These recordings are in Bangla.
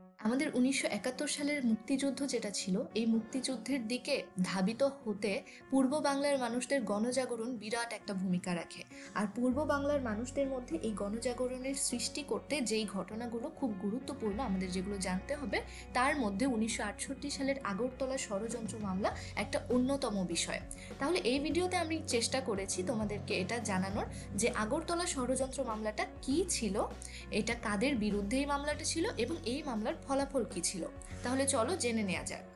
আমাদের ১৯৭১ সালের মুক্তিযুদ্ধ যেটা ছিল, এই মুক্তিযুদ্ধের দিকে ধাবিত হতে পূর্ব বাংলার মানুষদের গণজাগরণ বিরাট একটা ভূমিকা রাখে। আর পূর্ব বাংলার মানুষদের মধ্যে এই গণজাগরণের সৃষ্টি করতে যেই ঘটনাগুলো খুব গুরুত্বপূর্ণ আমাদের যেগুলো জানতে হবে, তার মধ্যে ১৯৬৮ সালের আগরতলা ষড়যন্ত্র মামলা একটা অন্যতম বিষয়। তাহলে এই ভিডিওতে আমি চেষ্টা করেছি তোমাদেরকে এটা জানানোর যে আগরতলা ষড়যন্ত্র মামলাটা কি ছিল, এটা কাদের বিরুদ্ধে এই মামলাটা ছিল এবং এই মামলার ফলাফল কি ছিল। তাহলে চলো জেনে নেওয়া যাক।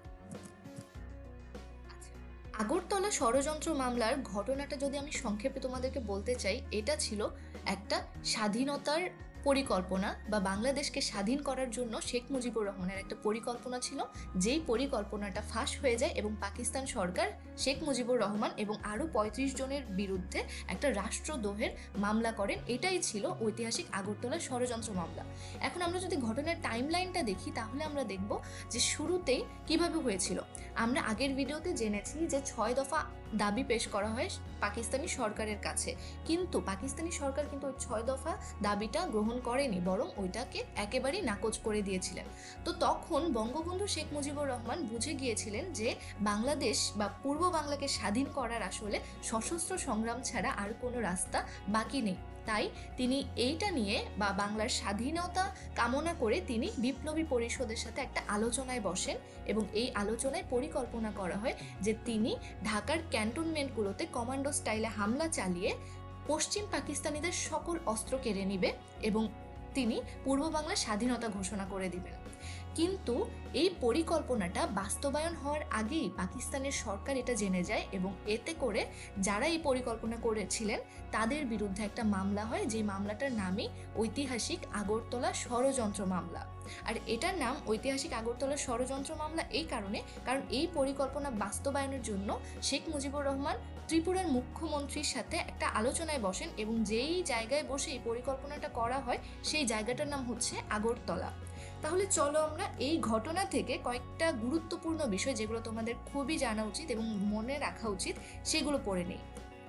আগরতলা ষড়যন্ত্র মামলার ঘটনাটা যদি আমি সংক্ষেপে তোমাদেরকে বলতে চাই, এটা ছিল একটা স্বাধীনতার পরিকল্পনা বা বাংলাদেশকে স্বাধীন করার জন্য শেখ মুজিবুর রহমানের একটা পরিকল্পনা ছিল, যেই পরিকল্পনাটা ফাঁস হয়ে যায় এবং পাকিস্তান সরকার শেখ মুজিবুর রহমান এবং আরও ৩৫ জনের বিরুদ্ধে একটা রাষ্ট্রদ্রোহের মামলা করেন। এটাই ছিল ঐতিহাসিক আগরতলা ষড়যন্ত্র মামলা। এখন আমরা যদি ঘটনার টাইমলাইনটা দেখি, তাহলে আমরা দেখব যে শুরুতেই কিভাবে হয়েছিল। আমরা আগের ভিডিওতে জেনেছি যে ৬ দফা দাবি পেশ করা হয় পাকিস্তানি সরকারের কাছে, কিন্তু পাকিস্তানি সরকার কিন্তু ওই ৬ দফা দাবিটা গ্রহণ করেনি, বরং ওইটাকে একেবারেই নাকচ করে দিয়েছিলেন। তো তখন বঙ্গবন্ধু শেখ মুজিবুর রহমান বুঝে গিয়েছিলেন যে বাংলাদেশ বা পূর্ব বাংলাকে স্বাধীন করার আসলে সশস্ত্র সংগ্রাম ছাড়া আর কোনো রাস্তা বাকি নেই। তাই তিনি এইটা নিয়ে বা বাংলার স্বাধীনতা কামনা করে তিনি বিপ্লবী পরিষদের সাথে একটা আলোচনায় বসেন এবং এই আলোচনায় পরিকল্পনা করা হয় যে তিনি ঢাকার ক্যান্টনমেন্টগুলোতে কমান্ডো স্টাইলে হামলা চালিয়ে পশ্চিম পাকিস্তানিদের সকল অস্ত্র কেড়ে নিবে এবং তিনি পূর্ব বাংলার স্বাধীনতা ঘোষণা করে দিবেন। কিন্তু এই পরিকল্পনাটা বাস্তবায়ন হওয়ার আগেই পাকিস্তানের সরকার এটা জেনে যায় এবং এতে করে যারা এই পরিকল্পনা করেছিলেন তাদের বিরুদ্ধে একটা মামলা হয়, যে মামলাটার নামই ঐতিহাসিক আগরতলা ষড়যন্ত্র মামলা। আর এটার নাম ঐতিহাসিক আগরতলা ষড়যন্ত্র মামলা এই কারণে, কারণ এই পরিকল্পনা বাস্তবায়নের জন্য শেখ মুজিবুর রহমান ত্রিপুরার মুখ্যমন্ত্রীর সাথে একটা আলোচনায় বসেন এবং যেই জায়গায় বসে এই পরিকল্পনাটা করা হয় সেই জায়গাটার নাম হচ্ছে আগরতলা। তাহলে চলো আমরা এই ঘটনা থেকে কয়েকটা গুরুত্বপূর্ণ বিষয় যেগুলো তোমাদের খুবই জানা উচিত এবং মনে রাখা উচিত সেগুলো পড়ে নেই।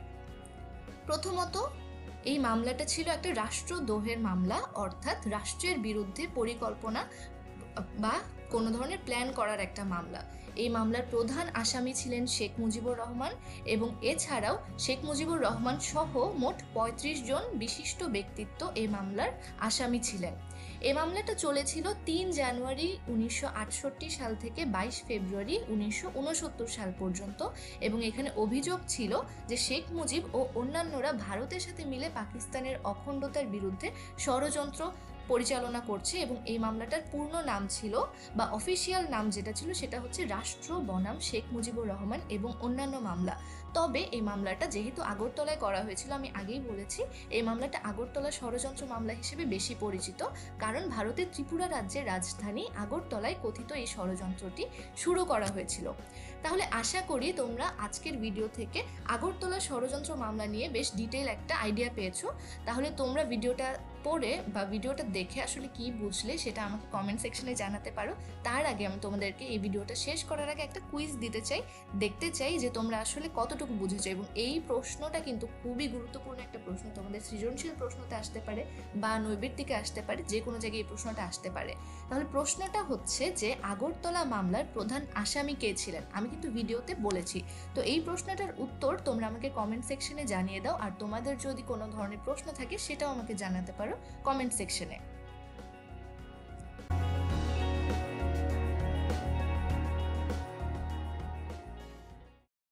প্রথমত, এই মামলাটা ছিল একটা রাষ্ট্রদ্রোহের মামলা, অর্থাৎ রাষ্ট্রের বিরুদ্ধে পরিকল্পনা বা কোনো ধরনের প্ল্যান করার একটা মামলা। এই মামলার প্রধান আসামি ছিলেন শেখ মুজিবুর রহমান এবং এছাড়াও শেখ মুজিবুর রহমান সহ মোট ৩৫ জন বিশিষ্ট ব্যক্তিত্ব এই মামলার আসামি ছিলেন। এই মামলাটা চলেছিল ৩ জানুয়ারি ১৯৬৮ সাল থেকে ২২ ফেব্রুয়ারি ১৯৬৯ সাল পর্যন্ত এবং এখানে অভিযোগ ছিল যে শেখ মুজিব ও অন্যান্যরা ভারতের সাথে মিলে পাকিস্তানের অখণ্ডতার বিরুদ্ধে ষড়যন্ত্র পরিচালনা করছে এবং এই মামলাটার পূর্ণ নাম ছিল বা অফিসিয়াল নাম যেটা ছিল সেটা হচ্ছে রাষ্ট্র বনাম শেখ মুজিবুর রহমান এবং অন্যান্য মামলা। তবে এই মামলাটা যেহেতু আগরতলায় করা হয়েছিল, আমি আগেই বলেছি এই মামলাটা আগরতলা ষড়যন্ত্র মামলা হিসেবে বেশি পরিচিত, কারণ ভারতের ত্রিপুরা রাজ্যের রাজধানী আগরতলায় কথিত এই ষড়যন্ত্রটি শুরু করা হয়েছিল। তাহলে আশা করি তোমরা আজকের ভিডিও থেকে আগরতলা ষড়যন্ত্র মামলা নিয়ে বেশ ডিটেইল একটা আইডিয়া পেয়েছো। তাহলে তোমরা ভিডিওটা পড়ে বা ভিডিওটা দেখে আসলে কি বুঝলে সেটা আমাকে কমেন্ট সেকশনে জানাতে পারো। তার আগে আমি তোমাদেরকে এই ভিডিওটা শেষ করার আগে একটা কুইজ দিতে চাই, দেখতে চাই যে তোমরা আসলে কতটুকু বুঝেছো। এবং এই প্রশ্নটা কিন্তু খুবই গুরুত্বপূর্ণ একটা প্রশ্ন, তোমাদের সৃজনশীল প্রশ্নতে আসতে পারে বা নৈবেত্তিকে আসতে পারে, যে কোনো জায়গায় এই প্রশ্নটা আসতে পারে। তাহলে প্রশ্নটা হচ্ছে যে আগরতলা মামলার প্রধান আসামি কে ছিলেন। আমি কিন্তু ভিডিওতে বলেছি, তো এই প্রশ্নটার উত্তর তোমরা আমাকে কমেন্ট সেকশনে জানিয়ে দাও। আর তোমাদের যদি কোনো ধরনের প্রশ্ন থাকে সেটাও আমাকে জানাতে পারো কমেন্ট সেকশনে।